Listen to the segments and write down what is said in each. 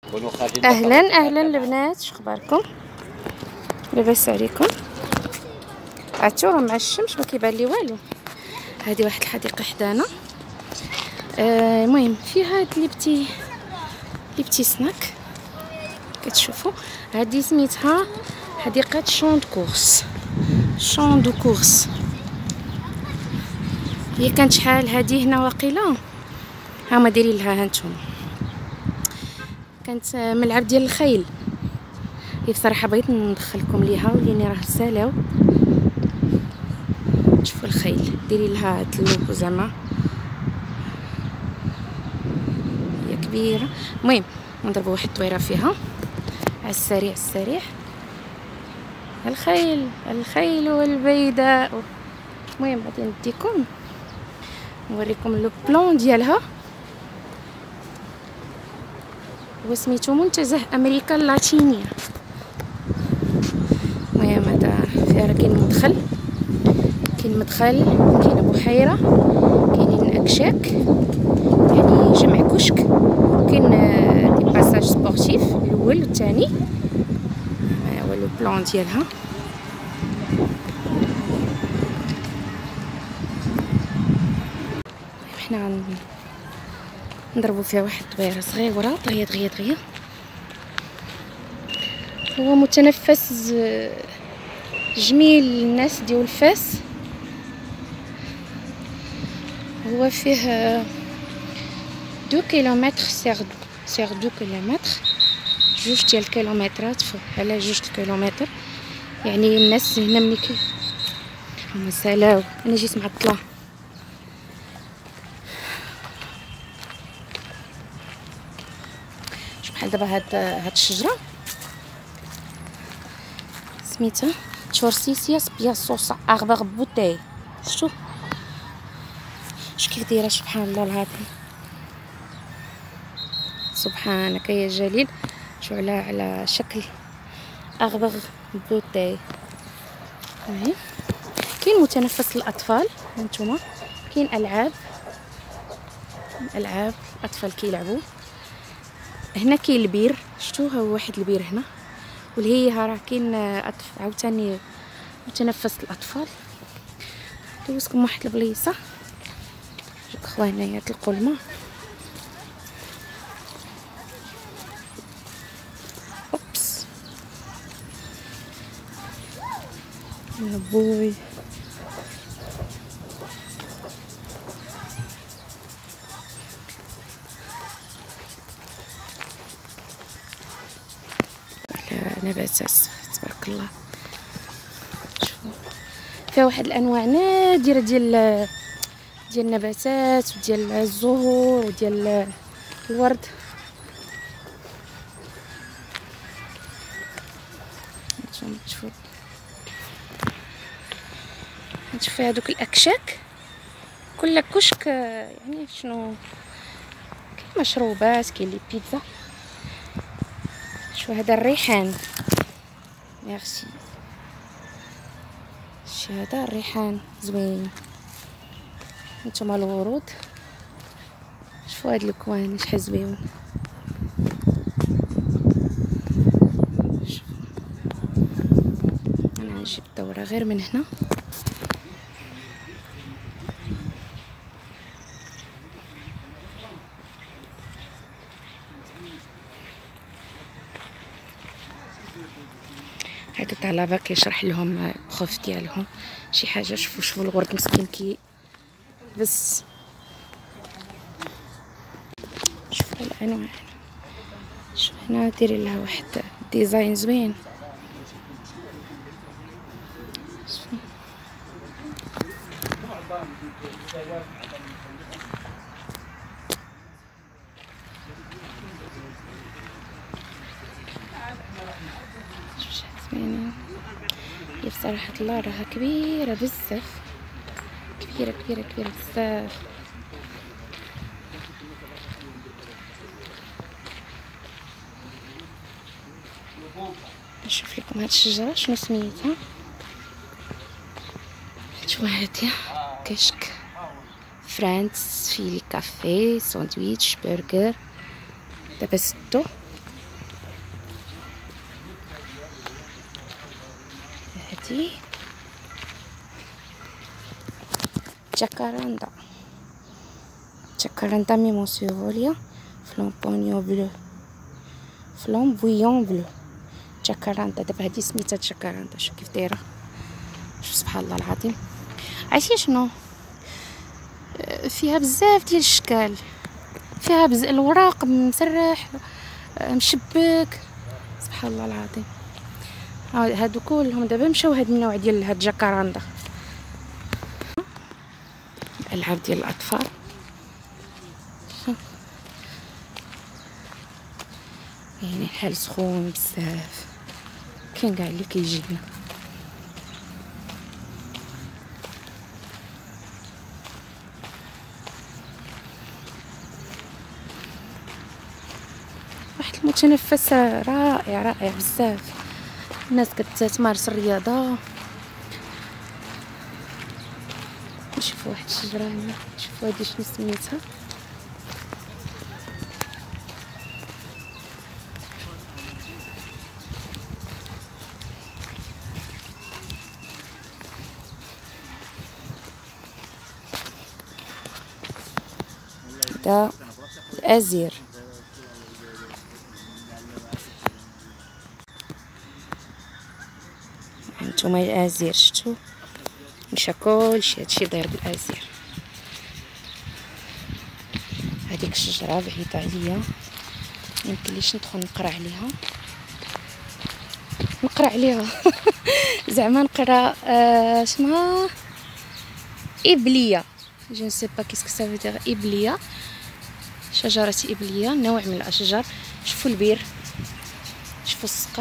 اهلا اهلا البنات، شخباركم؟ لاباس عليكم؟ عرفتو راه مع الشمس ما كيبان لي والو. هذه واحد الحديقه حدانا. المهم فيها هاد لي بتي سناك كتشوفوا. هذه سميتها حديقه شون دو كورس. هي كانت شحال هذه هنا واقيلا، هما دايرين لها هانتوما، كانت ملعب ديال الخيل. هي بصراحه بغيت ندخلكم ليها وليني راه سالاو. شوفوا الخيل ديري لها هاد اللوغو زعما هي كبيره. المهم نضربوا واحد الطويره فيها على السريع الخيل والبيداء. المهم غادي نديكم نوريكم لو بلان ديالها. هو سميتو منتزه امريكا اللاتينيه. المهم هذا فيها كاين مدخل، كاين بحيره، كاينين اكشاك يعني جمع كشك، كاين دي باساج سبورتيف الاول والثاني. ها هو لو بلان ديالها. حنا نضربوا فيها واحد الطويره صغيره دغيا. هو متنفس جميل للناس ديال فاس. هو فيه 2 كيلومتر سير 2 كيلومتر، 2 كيلومترات على 2 كيلومتر. يعني الناس هنا ملي هما سالاو. انا جيت معطله. شوف بحال دابا هاد الشجره سميتها تشورسيسياس بياسوسا اغبغ بوتاي. شتو كيف دايره؟ سبحان الله العظيم، سبحانك يا جليل. شو على شكل اغبغ بوتاي. كاين متنفس للاطفال هانتوما، كاين العاب الاطفال كيلعبوا هنا. كاين البير، شتو ها هو واحد البير هنا، والهي راه كاين عاوتاني متنفس الاطفال. دوزكم واحد البليصه جوج خوانايا تلقوا الماء. اوبس يا بوي. نباتات تبارك الله. شوفوا فيها واحد الانواع نادره ديال النباتات وديال الزهور وديال الورد. نشوفوا هذوك الاكشاك كل كشك يعني شنو. كاين مشروبات، كاين لي بيتزا. شو هذا الريحان، ميرسي. هذا الريحان زوين. هانتوما الورود، شوفوا هاد الكوان شحال زويون. انا نجيب الدوره غير من هنا. هذا طلبه كيشرح لهم البروف ديالهم شي حاجه. شوفوا الورد مسكين بس. شوفوا الانواع. شوف هنا ديري لها واحد ديزاين زوين. زوينين. هي بصراحه الله راها كبيره بزاف، كبيره بزاف. نشوف لكم هاد الشجره شنو سميتها. شوفوا هادي كشك فرانس، فيه لي كافي، ساندويتش، برجر. دابا 6 هادي جاكاراندا، جاكاراندا ميموسيفوليا فلامبونيون بلو، فلامبويون بلو، جاكاراندا. دابا هادي سميتها جاكاراندا. شوف كيف دايره، شوف سبحان الله العظيم. عرفتي شنو فيها؟ بزاف ديال الاشكال، فيها الوراق مسرح مشبك، سبحان الله العظيم. هادو كلهم دابا مشاو هاد النوع ديال هاد جاكاراندا. الالعاب ديال الاطفال، يعني الحال سخون بزاف، كاين كاع اللي كيجي لنا. واحد المتنفس رائع رائع بزاف. الناس كتمارس الرياضه. نشوفوا واحد الشجره هنا، شوفوا هادي شنو سميتها، دا الازير. هانتوما الازير، شفتوا مشى كلشي هادشي داير بالازير. هذيك الشجره بعيده عليا، ميمكنليش ندخل نقرا عليها زعما نقرا اسمها إبلية، جو نو سي با كيسكو سا فو دير إبلية، شجرة إبلية، نوع من الأشجار. شوفوا البير، شوفوا السقا،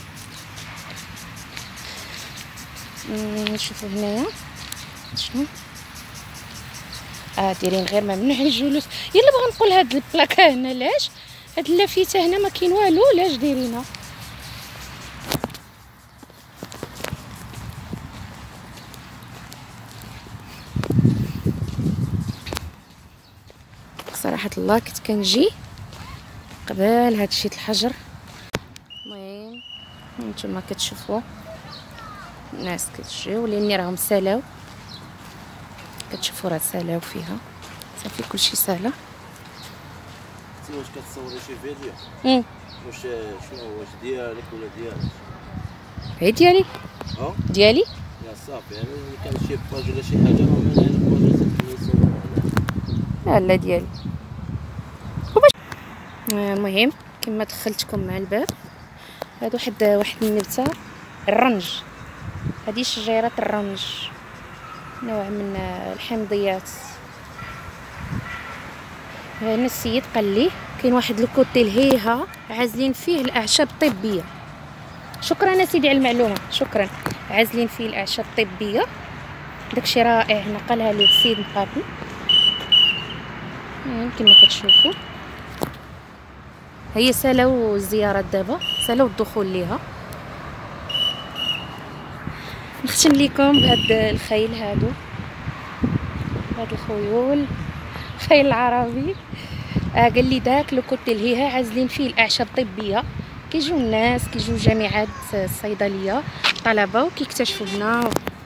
شوفوا هنايا شنو دايرين غير ممنوع الجلوس. يلا بغا نقول هاد البلاكه هنا لاش، هاد اللافته هنا ما كاين والو، لاش دايرينها؟ صراحه الله كنت كنجي قبل هادشي الحجر. المهم نتوما كتشوفوا الناس كتجي ولاني راهم سالاو، كتشوفوا راه سالاو فيها صافي كلشي سالا. واش كتصوري شي فيديو؟ واش شنو واش ديالك ولا ديالك؟ هي ديالي. ديالي يا صافي، يعني كان شي باج ولا شي حاجه راه من هنا الباج تصور. لا ديالي. المهم كما دخلتكم مع الباب، هاد واحد النبته الرنج، هذه شجيره الرنج، نوع من الحمضيات. هنا السيد قال لي كاين واحد الكوتي الهيها عازلين فيه الاعشاب الطبيه. شكرا سيدي على المعلومه، شكرا. عازلين فيه الاعشاب الطبيه، داكشي رائع. هنا قالها لي السيد مقابل كما كتشوفوا. هي سالاو الزيارات دابا، سالاو الدخول ليها. نختم لكم بهاد الخيل هادو، هاد الخيول، خيل العربي. قال لي داك لو كوتي الهيها عازلين فيه الاعشاب الطبيه، كيجيو الناس، كيجيو جامعات الصيدليه طلبه وكيكتشفوا هنا